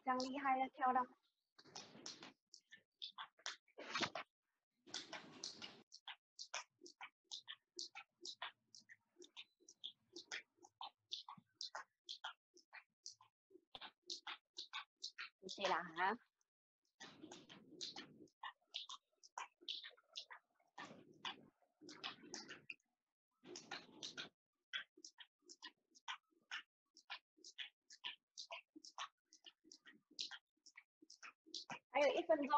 这样厉害的跳到。谢谢啦哈。还有1分钟。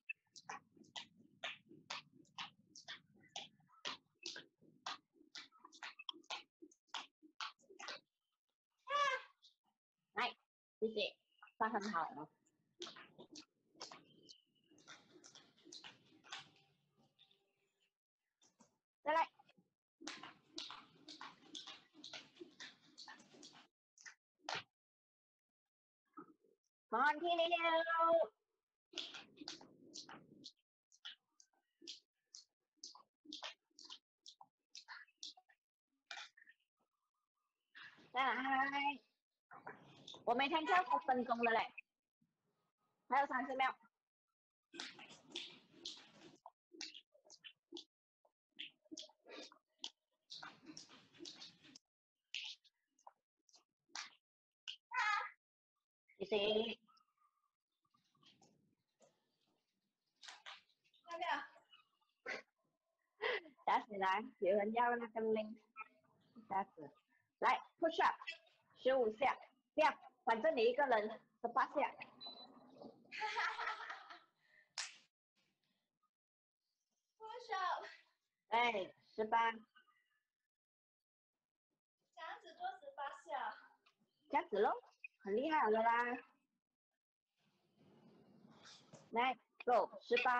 来，谢谢，算很好了。再来。Continue。再来，我每天跳10分钟了嘞，还有30秒。谢谢。打起来，有人要那个 link， 打死。来 push up 15下，这样，反正你一个人18下。 push up。 哎，18。 这样子做18下。 这样子咯，很厉害了啦。来 ，go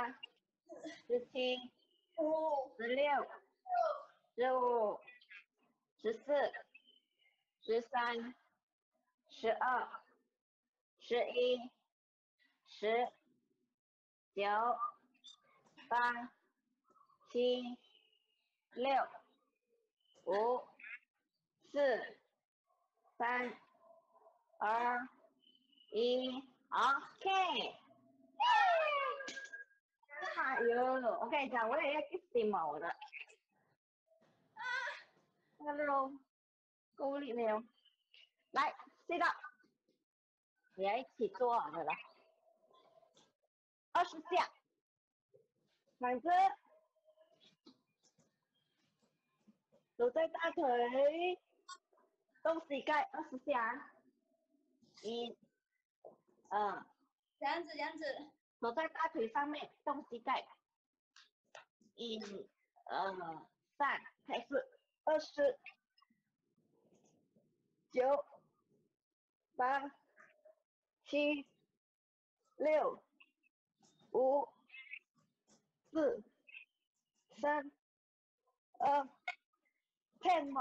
18、17、16、15、14、13、12、11、10、9、8、7、6、5、4、3、2、1 ，OK。哎呦，我跟你讲，我也要去洗毛的。那个肉够力没有？来，sit up，你要一起做好的了。20下，反着，手在大腿，动膝盖20下。1、2。 这样子，这样子。 手在大腿上面，动膝盖。1、2、3，开始。20、9、8、7、6、5、4、3、2、10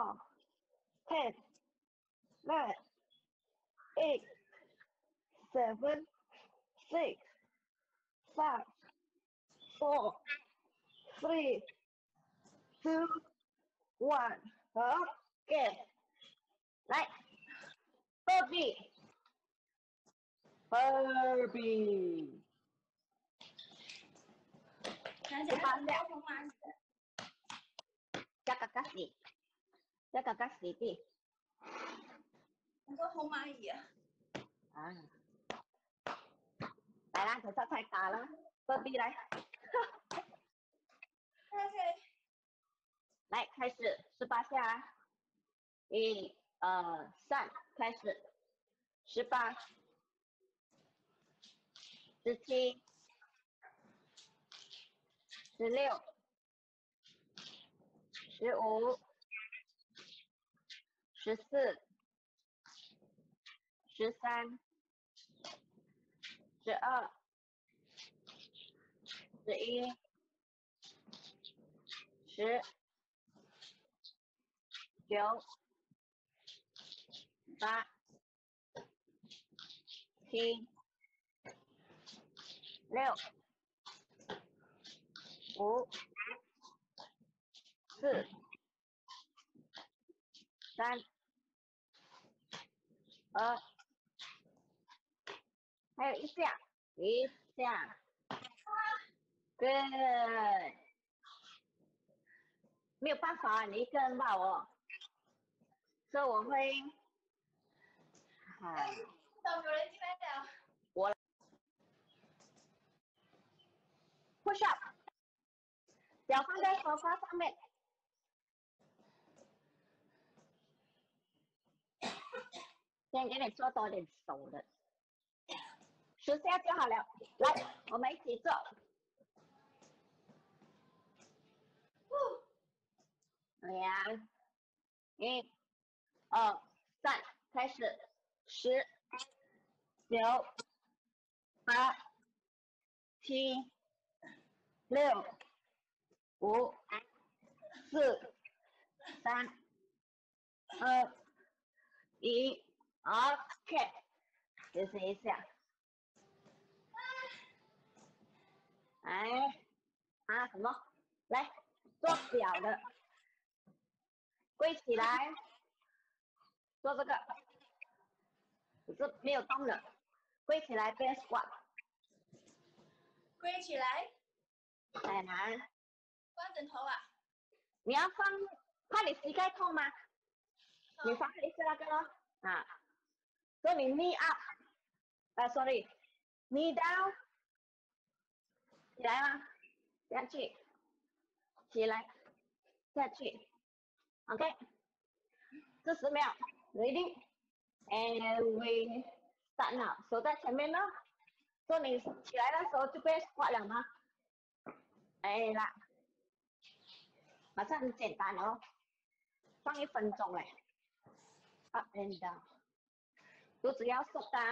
more。10、9、8、7、6、5、4、3、2、1。OK。来 ，Burpee。 18下。 加个洗，加个洗地。 那个红蚂蚁啊。 啊。来啦，等下太大了，Burpee 来。 OK。 来，开始18下。1、2、3，开始。18、17、16、15、14、13、12、11、10、9、8、7、6、5、4、3、2、 还有一下，一下。Good。没有办法，你一个人吧我，所以我会， 有人进来了。 我 push up， 脚放在沙发上面。先给你做多点手的，10下就好了。来，我们一起做。2、1、2、3，开始。10、9、8、7、6、5、4、3、2、1。OK， 休息一下。什么？来做表的，跪起来，做这个，只是没有动的，跪起来变 squat。 跪起来。 太难。 放枕头啊。 你要放，怕你膝盖痛吗？你放黑色那个咯，所以你 knee up，sorry，knee down， 起来吗？下去，起来，下去 ，OK， 40秒 ，ready，and we start now， 手在前面呢，所以你起来的时候就被 squat 了吗？啦，马上很简单哦，放1分钟嘞 ，up and down， 肚子要缩的，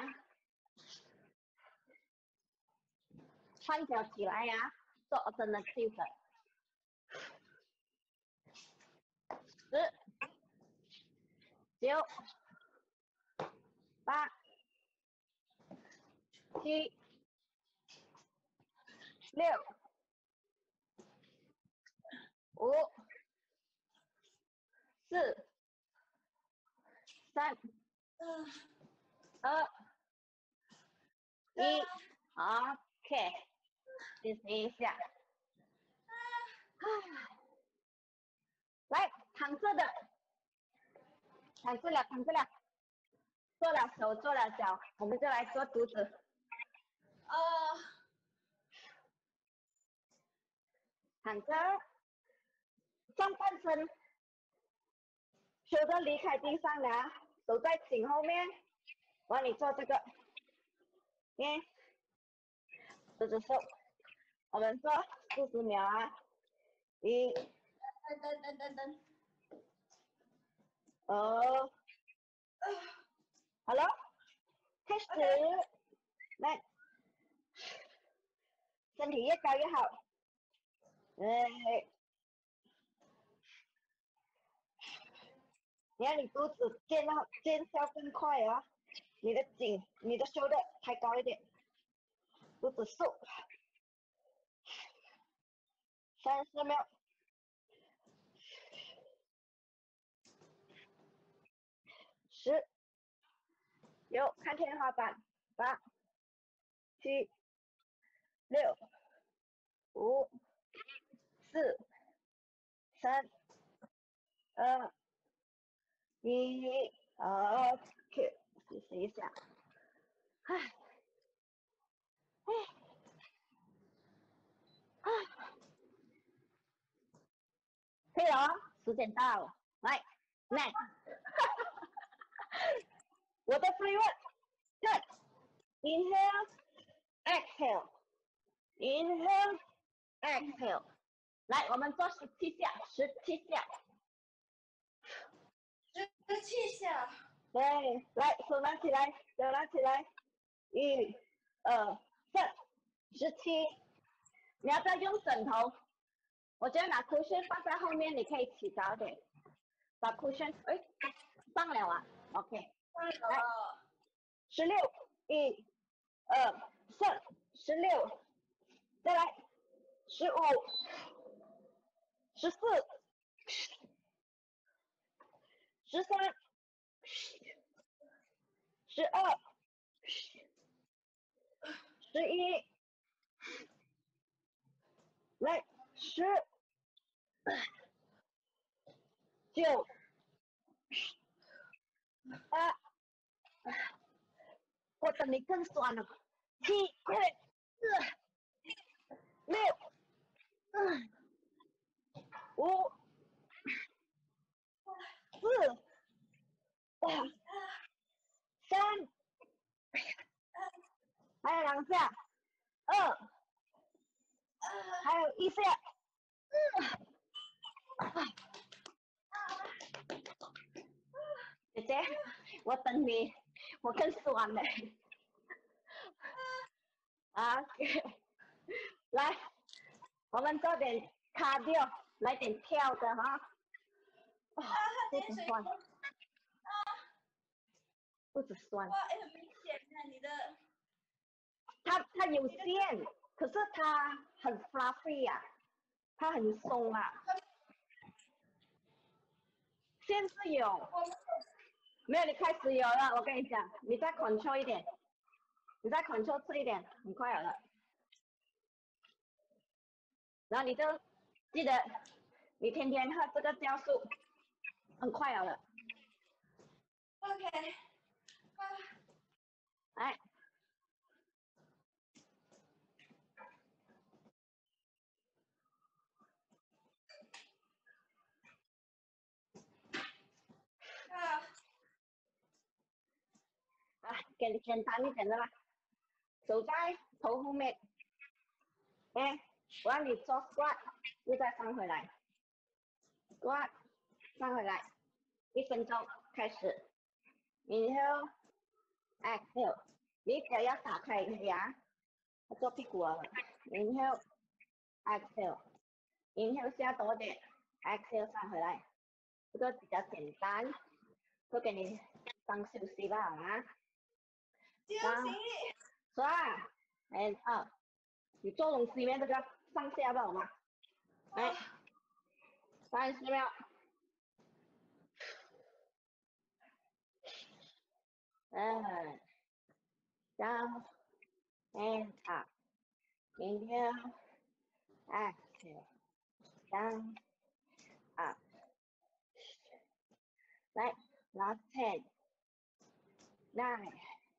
换脚起来呀，做 alternative 的。10、9、8、7、6、5、4、3、2、1 ，OK， 休息一下。来，躺着的，躺着了，躺着了，做了手，做了脚，我们就来做肚子。躺着，上半身手都离开地上了，手在颈后面，我让你做这个，OK， 肚子收，我们做40秒啊，1， 等。 好了，开始，来，身体越高越好，你看你肚子见效更快啊，你的颈、你的胸的抬高一点，肚子瘦，30秒。10、9，看天花板，8、7、6、5、4、3、2、1，OK， 休息一下。可以了哦，时间到了，来 ，next， 我的 free word， inhale，exhale，inhale，exhale， 来，我们做17下，17下。 17下。 对，来，手拿起来，手拿起来，1、2、3、17。你要再用枕头，我觉得拿 cushion 放在后面，你可以起高点，把 cushion， 放了啊 ，OK， 来，16， 1、2、3、16，再来，15、14、13、12、 11，来10、9、8，我等你更酸了，7，快点，4、6、5、4、3，还有2下，2，还有1下。姐姐，我等你，我更酸了。啊，来，我们做点cardio，来点跳的哈。肚子酸，肚子酸。 哇，很明显啊，你的。 它有线，可是它很 fluffy 呀、它很松啊。线是有，没有你开始有了，我跟你讲，你再 control 一点，你再 control 吃一点，很快有了。然后你就记得，你天天喝这个酵素，很快有了。 OK。 来。给你简单一点的啦，手在头后面，哎，我让你做 squat， 又再翻回来 ，squat， 翻回来，1分钟开始 ，inhale， exhale， 你脚要打开牙，做屁股了 ，inhale， exhale，inhale 下多点 ，exhale 翻回来，这个比较简单，都给你当休息吧啊。3、and up， 你做东西面这个上下吧好吗？来，30秒。down and up， inhale， exhale， down up。来 ，last 10， 9，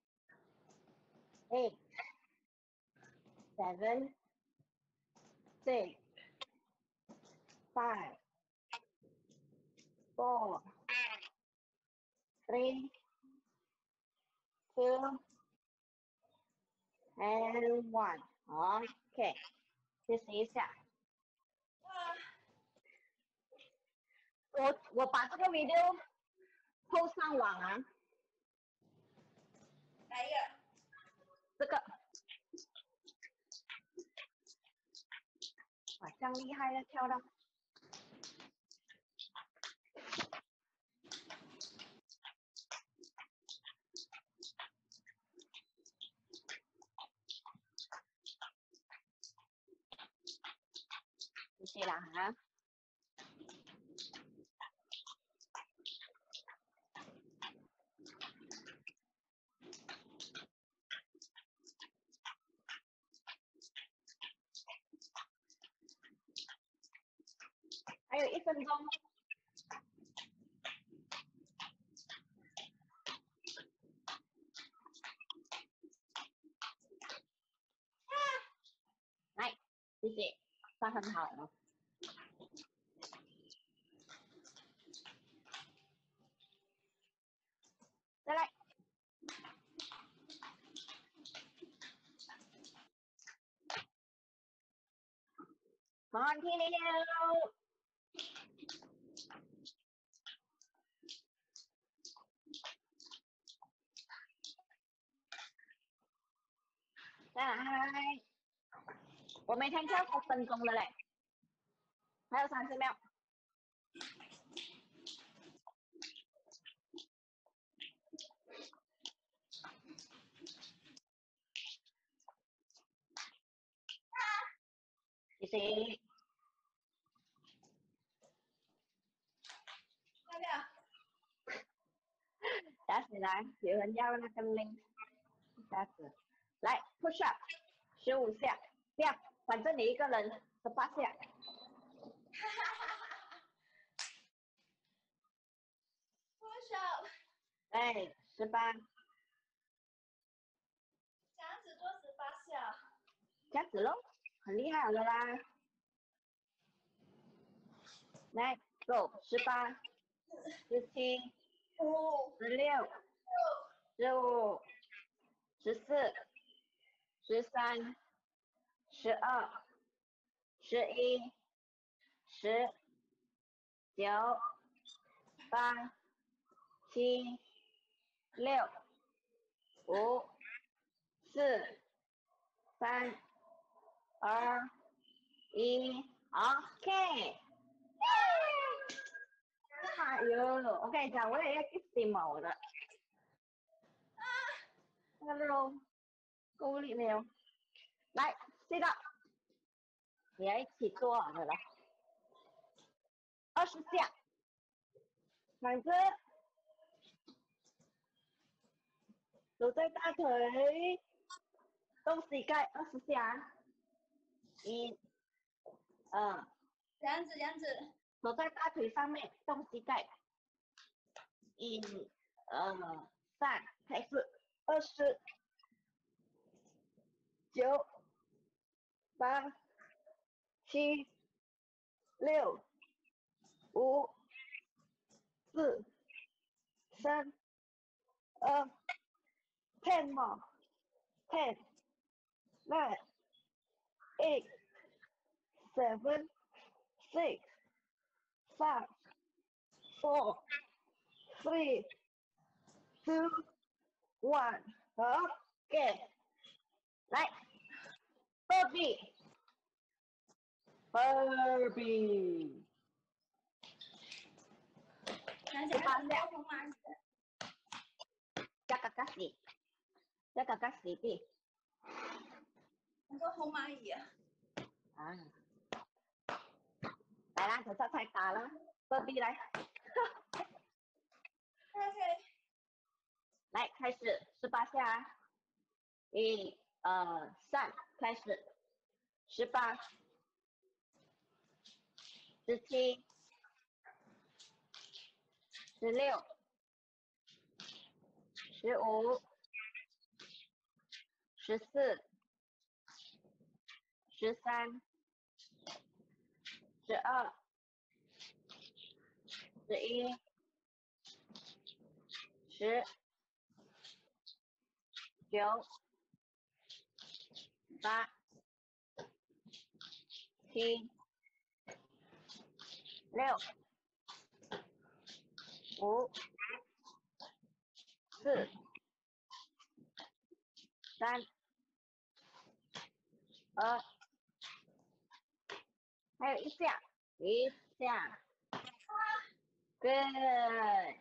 8， 7， 6， 5， 4， 3， 2 and 1。OK， 休息一下。我把这个 video post 上网啊。 哪一个？ 这个。哇，这样厉害的跳到。谢谢啦哈。还有1分钟。来，谢谢，算很好了。再来。Continue。再来，我每天跳10分钟了嘞，还有30秒。谢谢。打起来，有人要那个 link， 打死。来 push up， 15下，这样，反正你一个人18下。 多少？ 哎，18。 这样子做18下。 这样子咯，很厉害了啦。来，Go，18、17、16、15、14、13、12、11、10、9、8、7、6、5、4、3、2、1 ，OK。哎呦，我跟你讲，我也要去洗毛的。那个肉够力没有？来，sit up，你要一起做好的了。20下，反着，手在大腿，动膝盖20下。1、2， 这样子，这样子。 手在大腿上面，动膝盖。1、2、3，开始。20、9、8、7、6、5、4、3、2、10 more。10, 9, 8, 7, 6, 5, 4, 3, 2, 1. OK， 来 ，Burpee，18下，加个洗，加个洗地。 很多红蚂蚁啊！ 啊，来啦，手上太大了，Burpee 来。 OK， 来，开始18下。1、2、3，开始。18、17、16、15、14、13、12、11、10、9、8、7、6、5、4、3、2，还有一下，Good，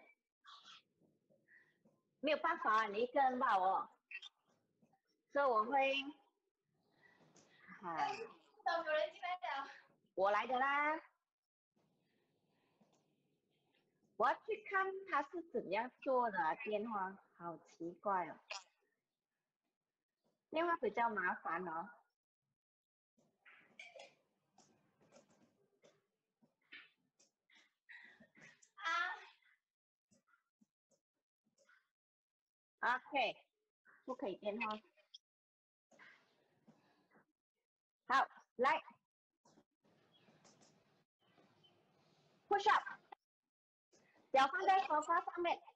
没有办法，你一个人吧我，所以我会， 怎么有人进来了？ 我来的啦。我要去看他是怎样做的电话，好奇怪哦。电话比较麻烦哦。OK， 不可以电话。好，来 ，push up， 脚放在沙发上面。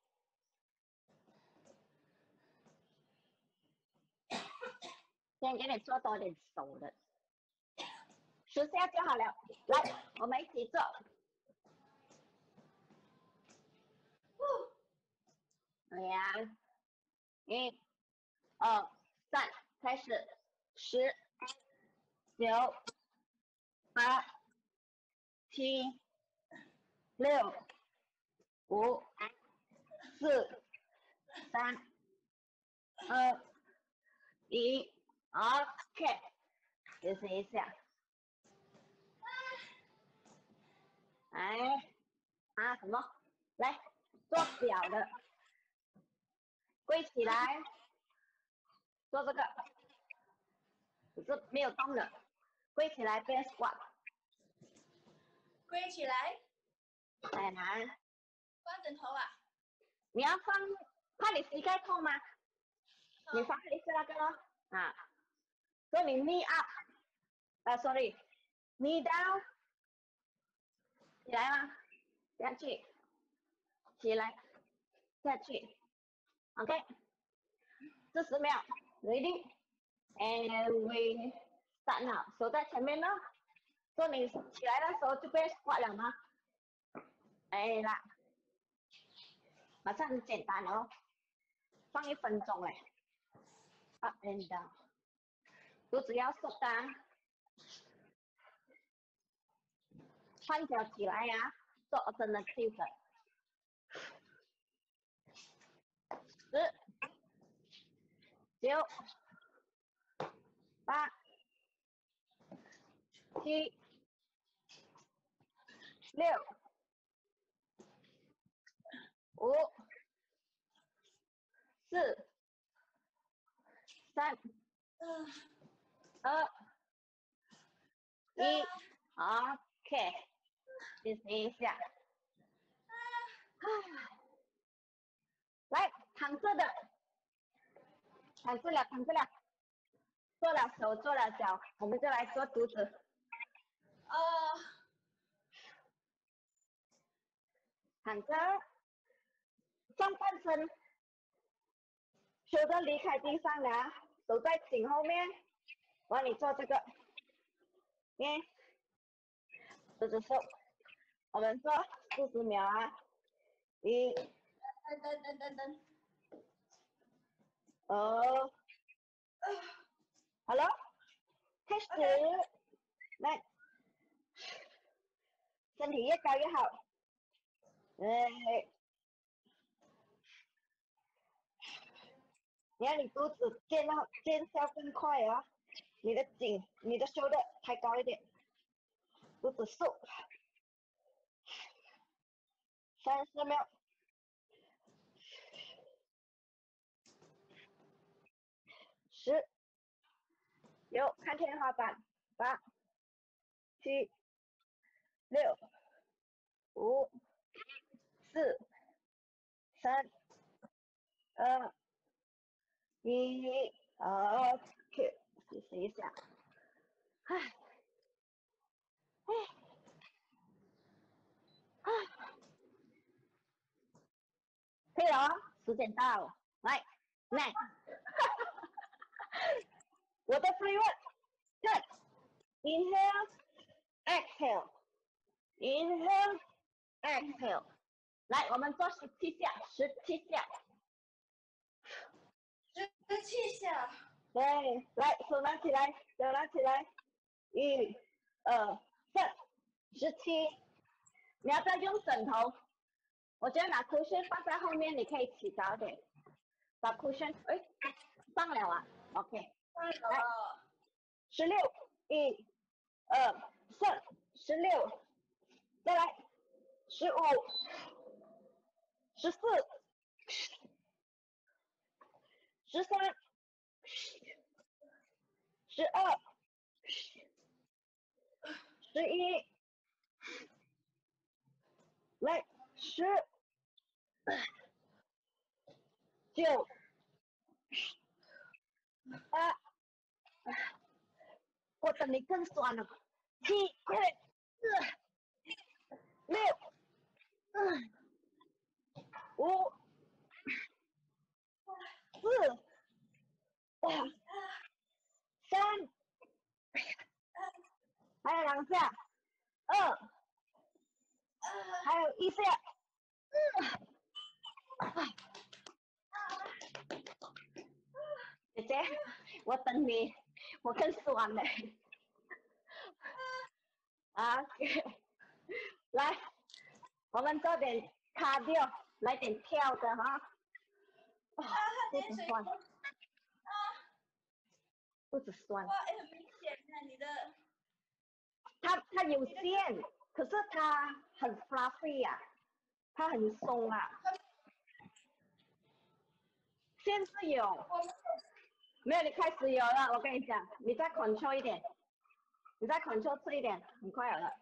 先给你做多点手的，10下就好了。来，我们一起做。2、1、2、3，开始。10、9、8、7、6、5、4、3、2、1 ，OK， 休息一下。哎，什么？来做脚的，跪起来，做这个。 可是没有动的，跪起来变 squat。 跪起来。 再来， 放枕头啊。 你要放，怕你膝盖痛吗？你放类似那个咯，啊，所以你 knee up，sorry，knee down， 起来吗？下去，起来，下去 ，OK， 40秒 ，ready，and we start now， 手在前面咯，所以你起来的时候就被 squat 了吗？哎啦，马上很简单哦，放1分钟哎 ，up and down， 肚子要缩的，换脚起来呀，做 alternative 的。10、9、8、7、6、5、4、3、2、1 ，OK， 休息一下。来，躺着的，躺着了，躺着了，做了手，做了脚，我们就来做肚子。躺着，上半身手都离开地上了，手在颈后面，我让你做这个，OK， 这只手，我们做40秒啊，1， 等， Hello， 开始，来，身体越高越好，你看你肚子见效更快啊，你的颈、你的胸的抬高一点，肚子瘦，30秒。10、9，看天花板，8、7、6、5、4、3、2、1， OK， 休息一下。可以了哦，时间到了，来，我的 free word， inhale exhale，inhale exhale， 来，我们做17下，17下。 17下。 对，来，手拿起来，手拿起来，1、2、3、17。你要不要用枕头？我觉得拿 cushion 放在后面，你可以起早点。把 cushion， 放了啊 ，OK。 放了。 16， 1、2、3、16，再来15、14、13、12、11，来10、9、8，我等你更酸了，7、6、5、4、3，还有2下，2，还有1下，姐姐，我等你，我更酸了。OK， 来，我们做点 cardio， 来点跳的哈。肚子酸，肚子酸。 哇，很明显啊，你的。 它有线，可是它很 fluffy 啊，它很松啊。线是有。 没有，你开始有了。我跟你讲，你再 control 一点，你再 control 次一点，很快有了。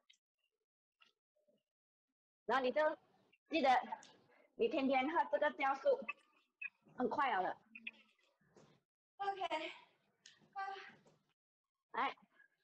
然后你就记得，你天天喝这个酵素，很快有了。 OK。 来。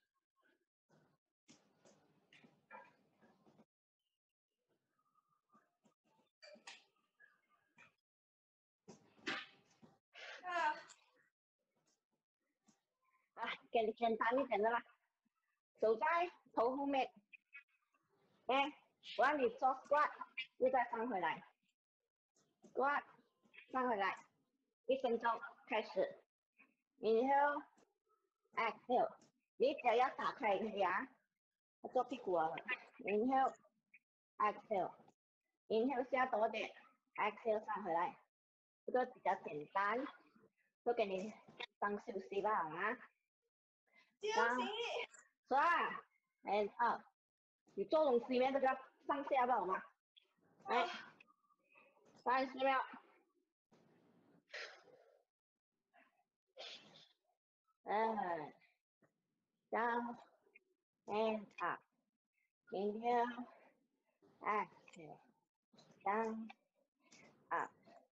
给你简单一点的啦，手在头后面，哎，我让你做 squat， 又再翻回来 ，squat， 翻回来，1分钟开始 ，inhale， exhale， 你脚要打开呀，做屁股了 ，inhale， exhale，inhale 下多点 ，exhale 翻回来，这个比较简单，都给你当休息吧啊。 休息。 是吧 ？and up， 你做东西里面这个上下吧，好吗？来，30秒。down and up， inhale， exhale， down up。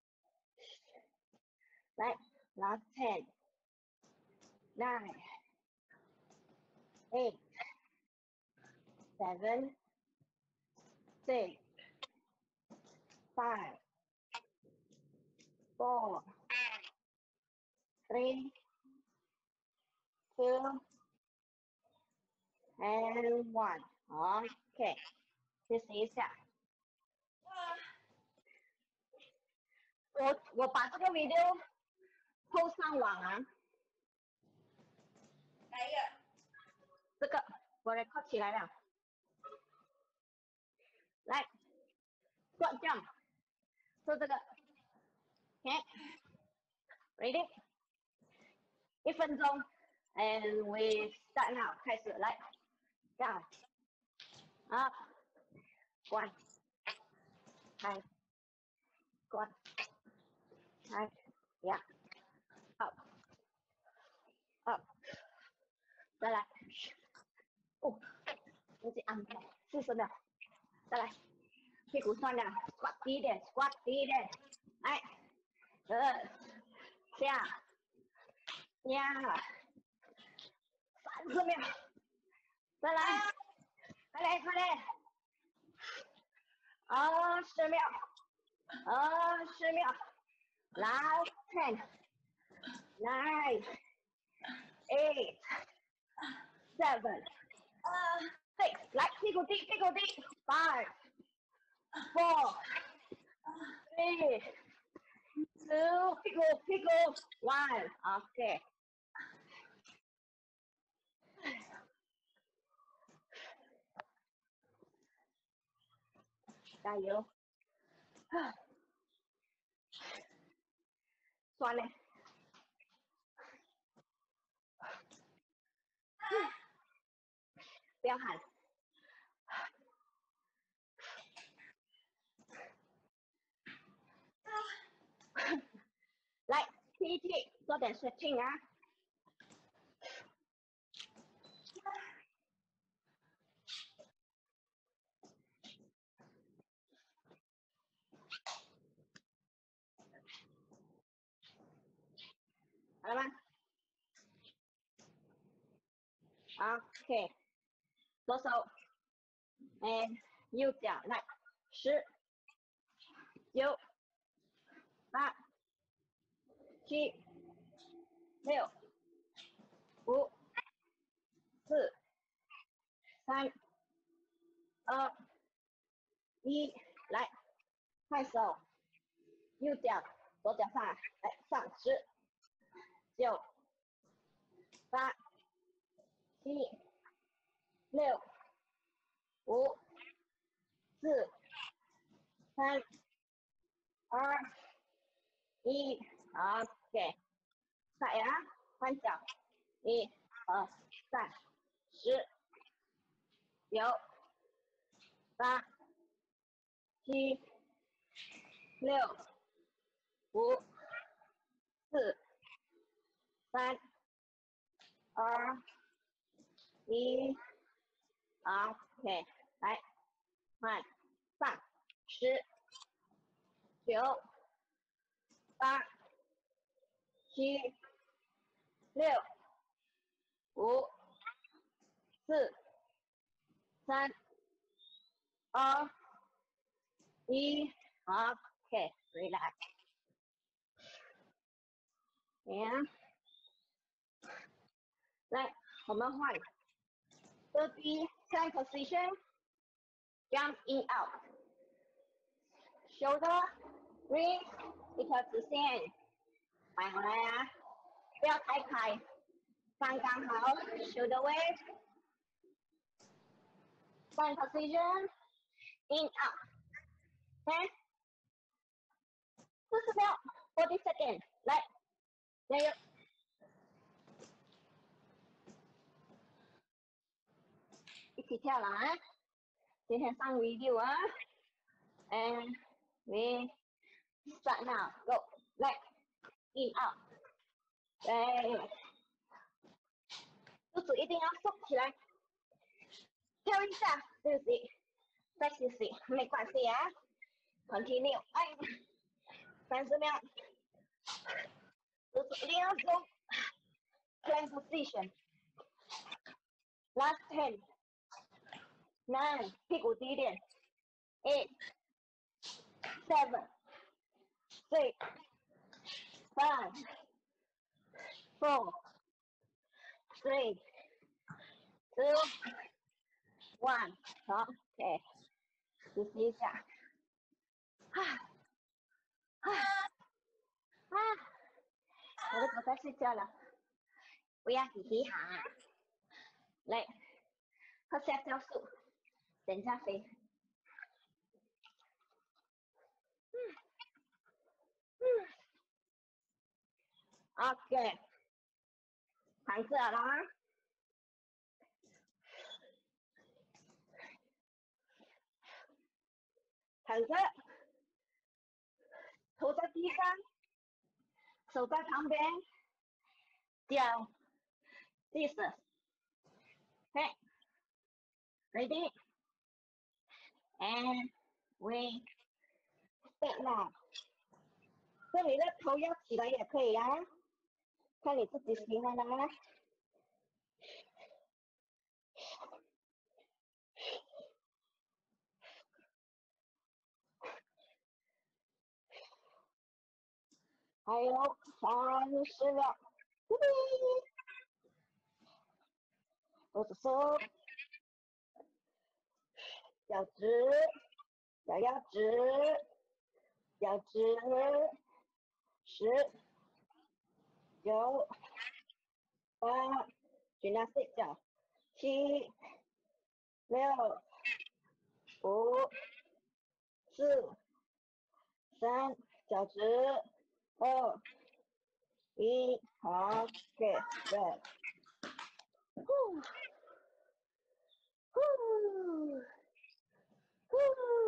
来 ，last 10， 9， 8， 7， 6， 5， 4， 3， 2 and 1。OK， 休息一下。我把这个 video post 上网啊。 哪一个？ 这个我 record 起来了。来 ，squat jump， 做这个 ，OK，ready， 1分钟 ，and we start now， 开始来 ，down， up， one， high， squat， high， yeah， up， up， 再来，哦，自己按开，40秒，再来，屁股酸了 ，squat 低一点 ，squat 低一点，来，2， 下。呀，30秒，再来，快点快点，20秒，20秒 ，last 10， 9， 8， 7， 6， 来屁股低屁股低 ，5， 4， 3， 2， 屁股屁股 1，OK。加油！酸嘞！不要喊。来 ，PET 做点 stretching 啊。好了吗 ？OK， 左手 ，and 右脚来，10、9、8、7、6、5、4、3、2、1，来，快手，右脚，左脚上来，来上10、9、8、7、6、5、4、3、2、1 ，OK， 快呀，换脚，1、2、3、10、9、8、7、6、5、4、 3、2、1，好 ，OK， 来，慢，上，10、9、8、7、6、5、4、3、2、1，好 ，OK，relax。and 来，我们换 30 same position, jump in out, shoulder, wrist 一条直线，摆回来啊，不要太开，刚刚好 ，shoulder weight, same position, in out, OK， 40秒 ，40 seconds， 来，加油！一起跳了啊！今天上 review 啊 ，and we start now, go, 来 in out， 对，肚子一定要缩起来，跳一下休息，再休息没关系啊 ，continue， 哎，30秒，肚子一定要松 ，plank position, last 10, 9， 屁股低一点 ，8, 7, 6, 5, 4, 3, 2, 1， 好 ，OK， 休息一下，我的狗在睡觉了，不要嘻嘻哈，来，喝下酵素，等一下飞。OK， 躺着了啊，躺着，头在地上，手在旁边，脚地上。OK， ready， and we start now。这里的头要起来也可以啊，看你自己喜欢的啊。还有30秒，我的手，脚直，脚要直，脚直，10、9、8，尽量睡觉，7、6、5、4、3，脚直，2、1，好 ，OK， 对。呼呼呼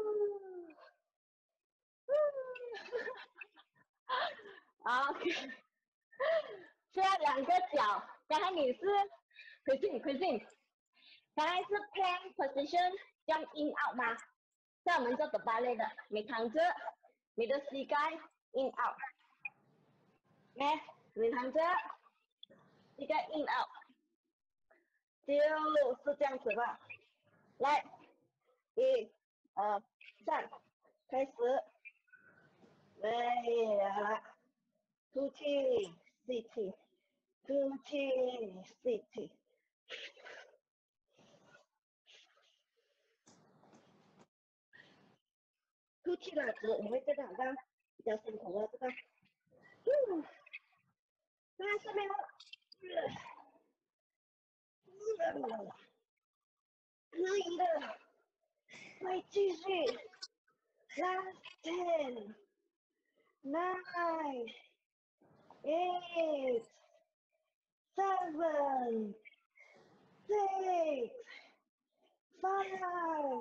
，OK， 现在两个脚，刚才你是 Christine， 刚才是 plank position jump in out 吗？在我们做的芭蕾的，你躺着，你的膝盖 in out， 来，你躺着，膝盖 in out， 就是这样子吧。来，1、2、3，开始，对了，吐气，吸气，吐气，吸气。吐气了，你会觉得好像比较辛苦了，这个。30秒，可以的，再继续。Last 10, 9, 8, 7, 6, 5,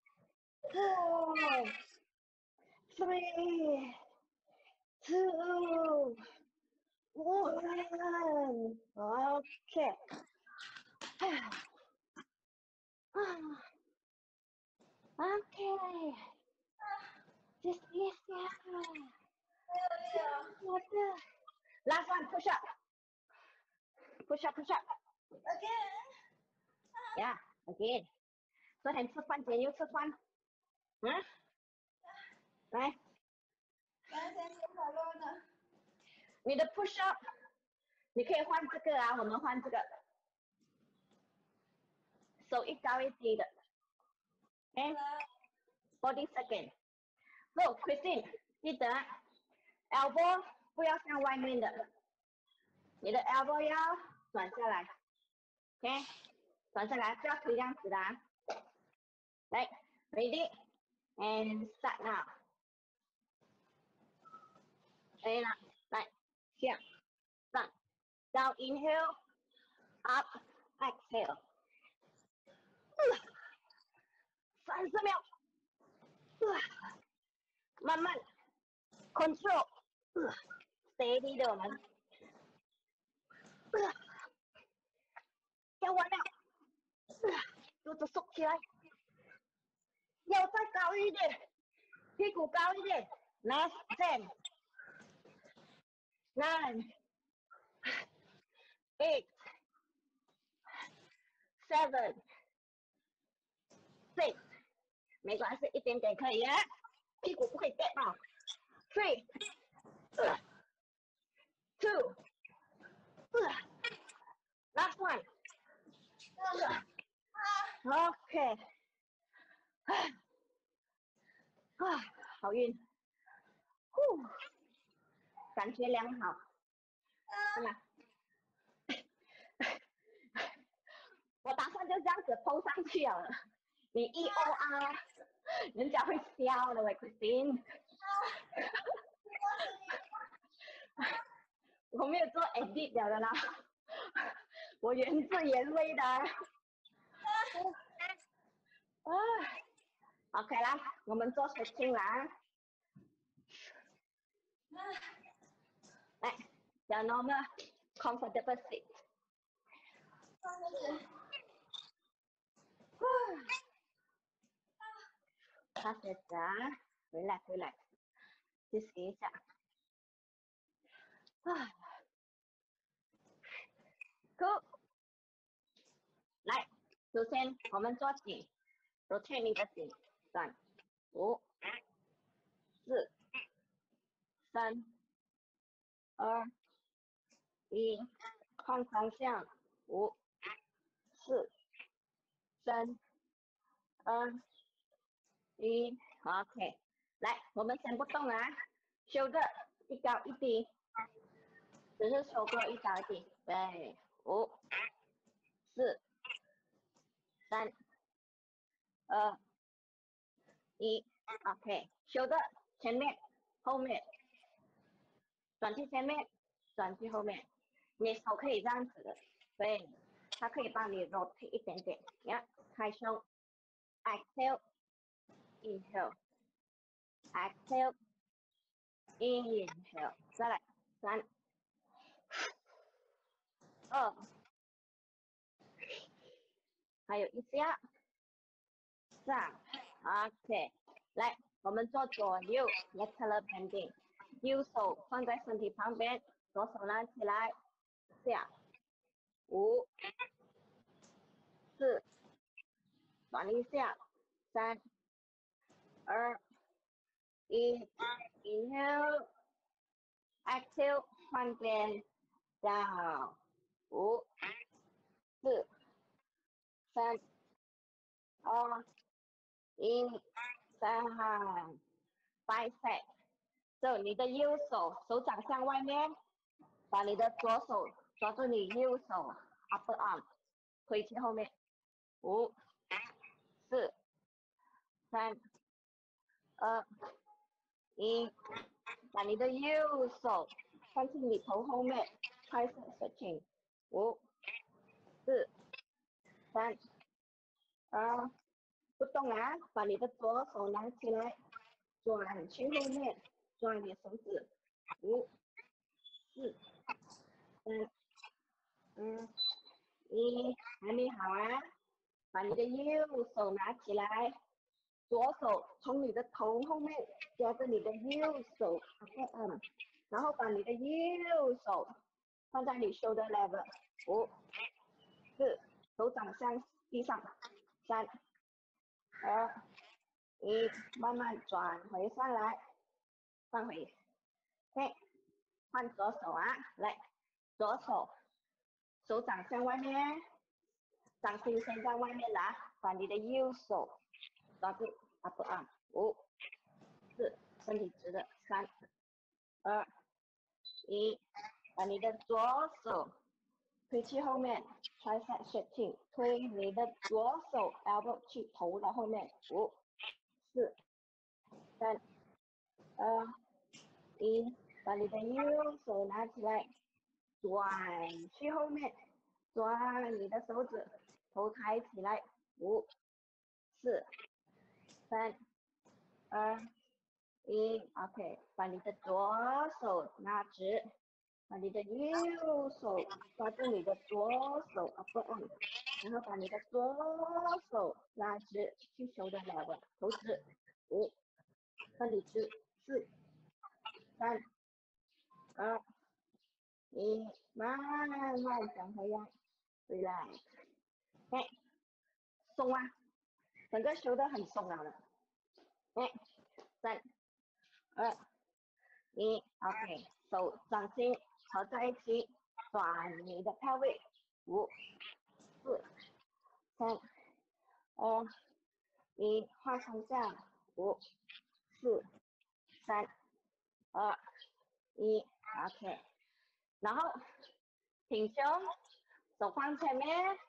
4, 3, 2, OK。OK。Just this one. Last one, push up. Push up, push up. Again. Yeah, again. 昨天吃饭，今天又吃饭。来。 刚才说好了呢。 你的 push up， 你可以换这个啊，我们换这个。手一高一低的。OK。40 seconds。So Christine， 记得 elbow 不要向外面的，你的 elbow 要转下来。OK。转下来，不要推这样子的啊。来 ，ready and start now。可以了，来，向上 ，down inhale up exhale。30秒。慢慢 control。steady 的我们。要完了。肚子缩起来。腰再高一点，屁股高一点。Last 10, 9, 8, 7, 6， 没关系，一点点可以啊，屁股不可以跌到。3, 2, last one。OK。好晕。感觉良好。真的。我打算就这样子抛上去了。你一 OR， 人家会笑的喂 ，Christine。我没有做 edit 了的啦，我原汁原味的。OK 啦，我们做 stretching 啦。来 ，the normal comfortable seat。开始啊 ，relax relax， 休息一下。Good。来，首先我们做颈 ，rotate 你的颈，3、5、4、3、2、1，换方向，5、4、3、2、1 ，OK。来，我们先不动啊，修个一高一低，只是修过一高一低，对，5、4、3、2、1 ，OK。修的前面、后面，转去前面，转去后面，你手可以这样子的，对，它可以帮你 rotate 一点点。呀，开胸 ，exhale。Inhale, exhale, inhale， 再来3、2，还有一下，3 ，OK， 来，我们做左右 lateral bending， 右手放在身体旁边，左手拿起来，下，5、4，转一下，3、2、1 ，inhale。Exhale， 换边 ，down， 5、4、3、2、1， 3 ，bicep。So 你的右手手掌向外面，把你的左手抓住你右手 upper arm， 推去后面，5、4、3、2、1，把你的右手放进你头后面，开始 stretching， 5、4、3、2，不动啊，把你的左手拿起来，转去后面，转你手指，5、4、 1，还没好啊，把你的右手拿起来，左手从你的头后面抓着你的右手，然后把你的右手放在你 shoulder level， 5、4，手掌向地上，3、2、1，慢慢转回上来，放回。OK， 换左手啊，来，左手手掌向外面，掌心先在外面拿，把你的右手抓住 upper arm， 5、4，身体直的，3、2、1，把你的左手推去后面 tricep stretching， 推你的左手 elbow 去头的后面，5、4、3、2、1，把你的右手拿起来，转去后面，转你的手指，头抬起来，5、4、3、2、1 ，OK， 把你的左手拿直，把你的右手抓住你的左手 upper arm， 然后把你的左手拉直，去shoulder level， 头直，5，身体直，4、3、2、1，慢慢转回来 ，relax， OK， 松啊，整个shoulder很松了的，OK， 3、2、1 ，OK， 手掌心合在一起，转你的pelvic， 5、4、3、2、1，换方向，5、4、3、2、1 ，OK， 然后挺胸，手放前面，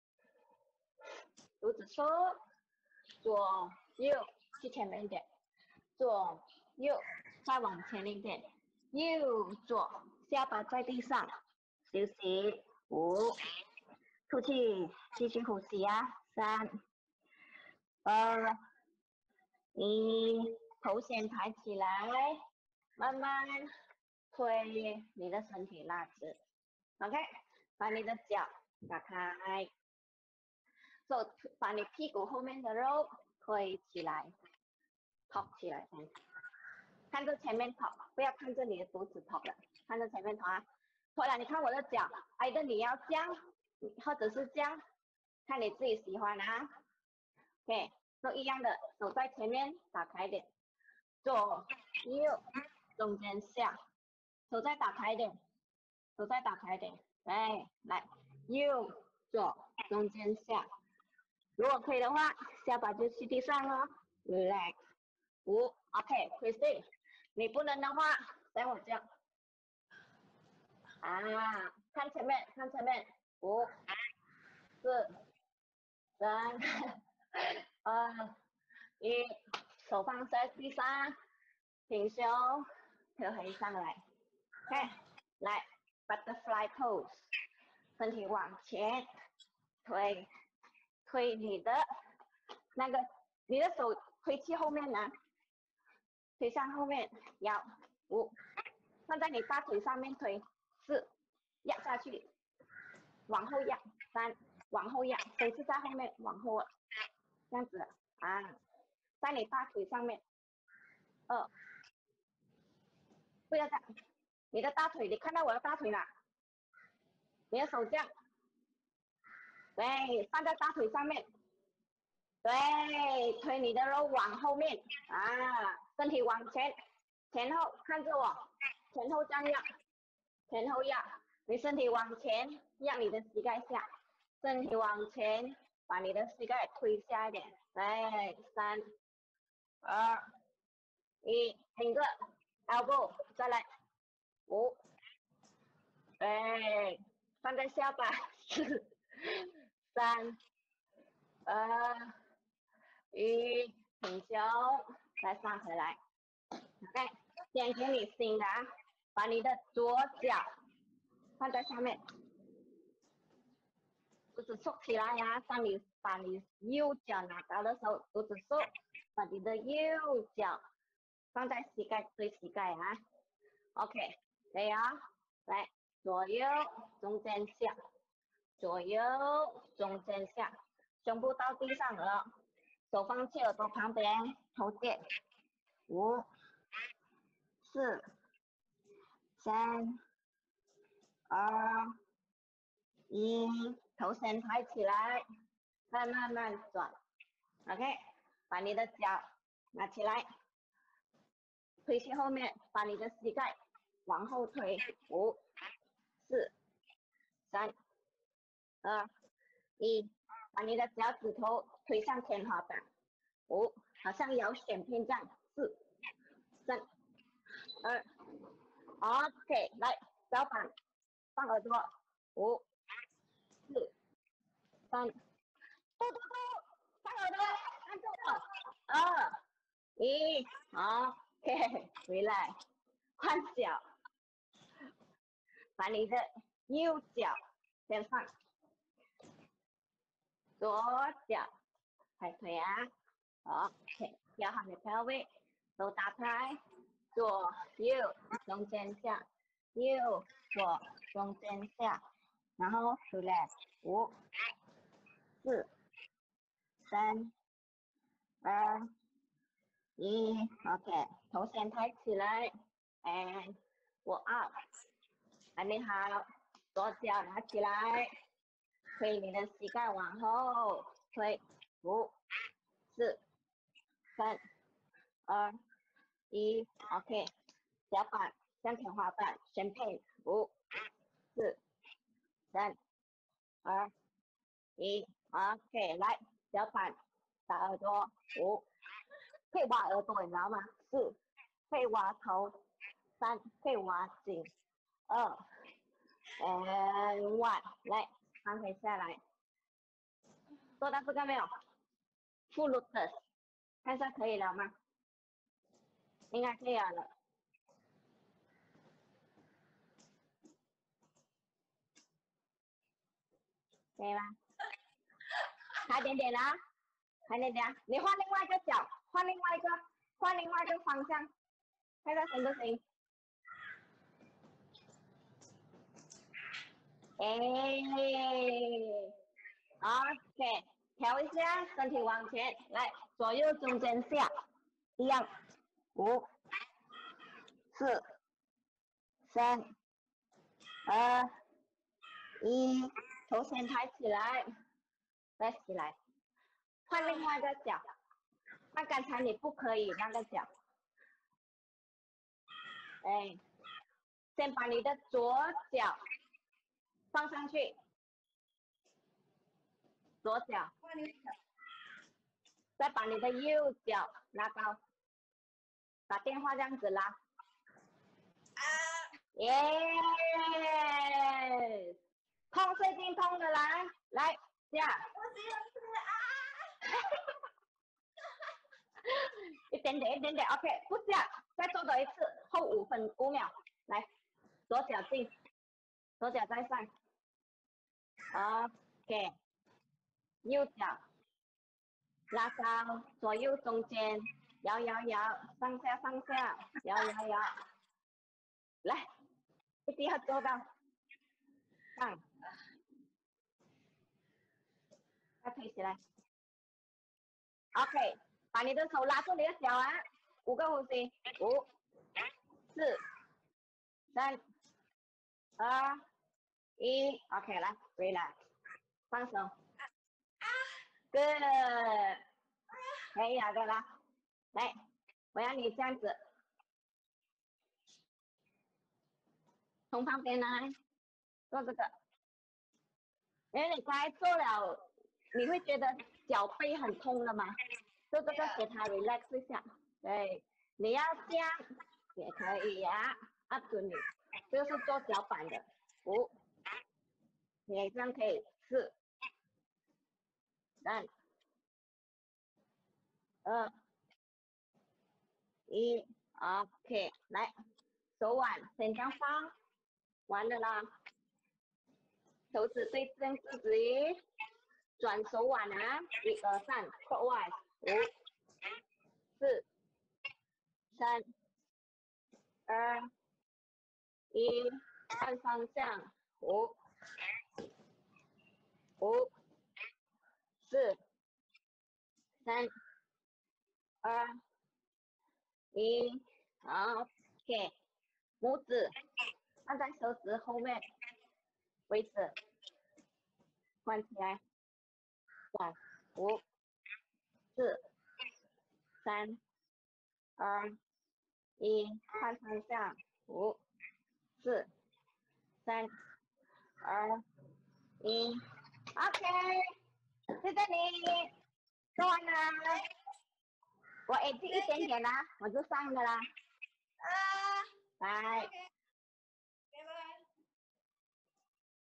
肚子收，左右去前面一点，左右再往前一点，右左下巴在地上，休息，5，吐气，继续呼吸啊，3、2、1，头先抬起来，慢慢推你的身体拉直 ，OK， 把你的脚打开，手把你屁股后面的肉推起来，托起来先，看着前面托，不要看着你的肚子托了，看着前面托啊，托了你看我的脚，挨着你要这样，或者是这样，看你自己喜欢啊 ，OK， 都一样的，手在前面打开一点，左右中间下，手再打开一点，手再打开一点，来，右左中间下，如果可以的话，下巴就去地上哦 ，relax， 5 ，OK，Christine， 你不能的话，像我这样，看前面，5、4、3、2、1，手放在地上，挺胸，推回上来 ，OK， 来 ，butterfly pose， 身体往前推你的你的手推去后面呢，推向后面，腰5，放在你大腿上面推，4，压下去，往后压，3，往后压，手是在后面往后，这样子在你大腿上面，2，不要这样，你的大腿，你看到我的大腿吗？你的手这样，对，放在大腿上面，对，推你的肉往后面身体往前，前后看着我，前后这样压，前后压，你身体往前压你的膝盖下，身体往前把你的膝盖推下一点，来3、2、1，挺着 elbow， 再来5，放在下巴4、3、2、1，挺胸，再上回来。OK， 先给你新的把你的左脚放在下面，肚子收起来当你把你右脚拿到的时候，肚子收，把你的右脚放在膝盖对膝盖OK，可以啊，来左右中间下，左右中间下，胸部到地上了，手放去耳朵旁边，头点，5、4、3、2、1，头先抬起来，再慢慢转。OK， 把你的脚拿起来，推去后面，把你的膝盖往后推，5、4、3、2、1，把你的脚趾头推向天花板，5，好像摇选片这样，4、3、2。OK， 来，脚板放耳朵，5、4、3，嘟，放耳朵，按住我，2、1， OK， 回来，换脚，把你的右脚先放，左脚抬腿啊 ，OK， 调好你的腰位，手打开，左右中间下，右左中间下，然后relax， 5、4、3、2、1 ，OK， 头先抬起来 ，and 我 up， 还没好，左脚拿起来，推你的膝盖往后推，5、4、3、2、1 ，OK， 脚板向天花板旋配，5、4、3、2、1 ，OK， 来，脚板打耳朵，5，可以挖耳朵，你知道吗？4，可以挖头，3，可以挖颈，2 and 1，来，翻回下来，做到这个没有？Full lotus， 看一下可以了吗？应该可以了。可以吗？快点点啦，快点点，你换另外一个脚，换另外一个方向，看看行不行？OK， 调一下身体往前，来，左右中间下，一样，5、4、3、2、1，头先抬起来，再起来，换另外一个脚，那刚才你不可以那个脚，哎，先把你的左脚放上去，左脚，再把你的右脚拉高，把电话这样子拉，耶，痛最近痛的来下，一点点，OK， 不下，再做多一次，后5秒，来，左脚进，左脚再上 ，OK， 右脚拉高，左右中间，摇，上下，摇，来，一定要做到，上，再推起来 ，OK， 把你的手拉住你的脚啊，5个呼吸，5、4、3、2、1 ，OK， 来，回来，放手 ，Good， 可以了的啦，来，我要你这样子，从旁边来做这个，因为你刚才做了，你会觉得脚背很痛的吗？做这个给他 relax 一下，对，你要这样也可以呀，up to 你，这个是做脚板的，5，你这样可以，4、3、2、1 ，OK， 来，手腕先这样放，完了啦，手指对正自己，转手腕啊，1、2、3 ，clockwise， 5、4、3、2、1 看方向，五、4、3、2、1，好 ，OK， 拇指放在手指后面，位置，关起来，5、4、3、2、1，看方向，5、4、3、2、1 ，OK， 谢谢你，做完了，我edit一点点啦，我就上的啦， 啊， 拜。 OK。